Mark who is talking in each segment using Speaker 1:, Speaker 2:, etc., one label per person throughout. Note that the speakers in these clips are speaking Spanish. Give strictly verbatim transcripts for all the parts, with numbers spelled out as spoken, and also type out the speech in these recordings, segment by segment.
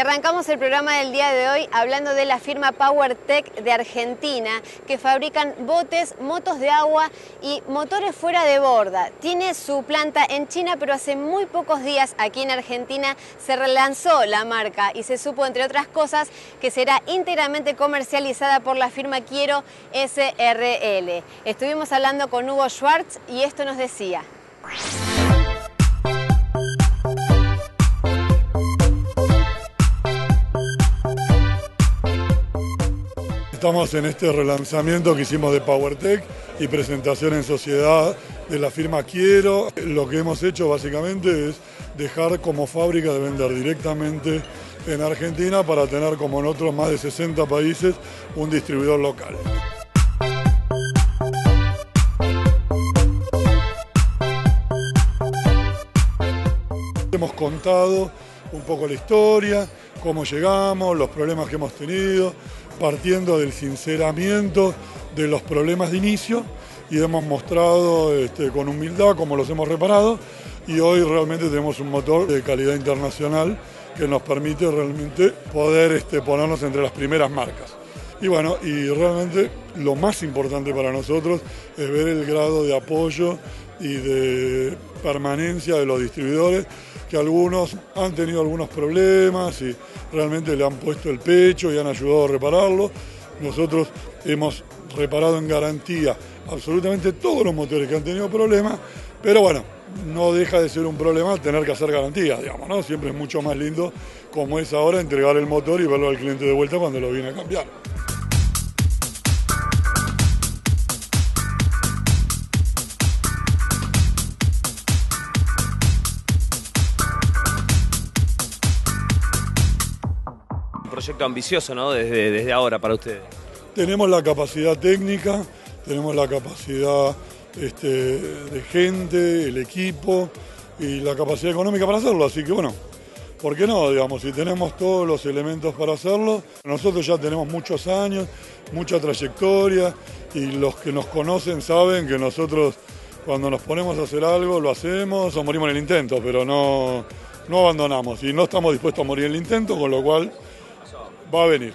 Speaker 1: arrancamos el programa del día de hoy hablando de la firma PowerTech de Argentina, que fabrican botes, motos de agua y motores fuera de borda. Tiene su planta en China, pero hace muy pocos días aquí en Argentina se relanzó la marca y se supo, entre otras cosas, que será íntegramente comercializada por la firma Quiero S R L. Estuvimos hablando con Hugo Schwartz y esto nos decía.
Speaker 2: Estamos en este relanzamiento que hicimos de PowerTech y presentación en sociedad de la firma Quiero. Lo que hemos hecho básicamente es dejar como fábrica de vender directamente en Argentina para tener, como en otros más de sesenta países, un distribuidor local. Hemos contado un poco la historia, cómo llegamos, los problemas que hemos tenido, partiendo del sinceramiento de los problemas de inicio, y hemos mostrado este, con humildad cómo los hemos reparado, y hoy realmente tenemos un motor de calidad internacional que nos permite realmente poder este, ponernos entre las primeras marcas. Y bueno, y realmente lo más importante para nosotros es ver el grado de apoyo y de permanencia de los distribuidores, que algunos han tenido algunos problemas y realmente le han puesto el pecho y han ayudado a repararlo. Nosotros hemos reparado en garantía absolutamente todos los motores que han tenido problemas, pero bueno, no deja de ser un problema tener que hacer garantías, digamos, ¿no? Siempre es mucho más lindo, como es ahora, entregar el motor y verlo al cliente de vuelta cuando lo viene a cambiar.
Speaker 3: Proyecto ambicioso, ¿no? Desde, desde ahora para ustedes.
Speaker 2: Tenemos la capacidad técnica, tenemos la capacidad este, de gente, el equipo y la capacidad económica para hacerlo, así que bueno, ¿por qué no? Digamos, si tenemos todos los elementos para hacerlo, nosotros ya tenemos muchos años, mucha trayectoria, y los que nos conocen saben que nosotros cuando nos ponemos a hacer algo lo hacemos o morimos en el intento, pero no, no abandonamos y no estamos dispuestos a morir en el intento, con lo cual va a venir.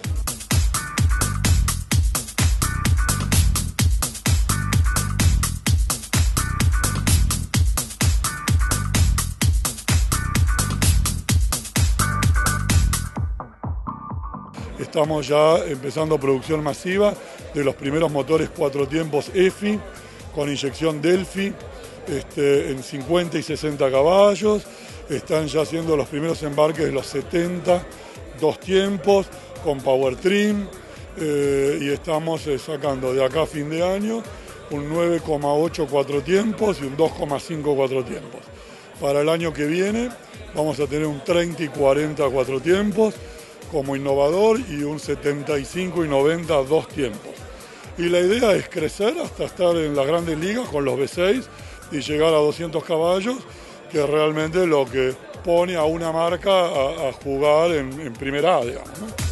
Speaker 2: Estamos ya empezando producción masiva de los primeros motores cuatro tiempos E F I con inyección Delphi este, en cincuenta y sesenta caballos. Están ya haciendo los primeros embarques de los setenta dos tiempos con PowerTrim eh, y estamos eh, sacando de acá a fin de año un nueve coma ocho cuatro tiempos y un dos coma cinco cuatro tiempos. Para el año que viene vamos a tener un treinta y cuarenta cuatro tiempos como innovador y un setenta y cinco y noventa dos tiempos. Y la idea es crecer hasta estar en las grandes ligas con los V seis y llegar a doscientos caballos, que es realmente lo que pone a una marca a, a jugar en, en primera A, digamos, ¿no?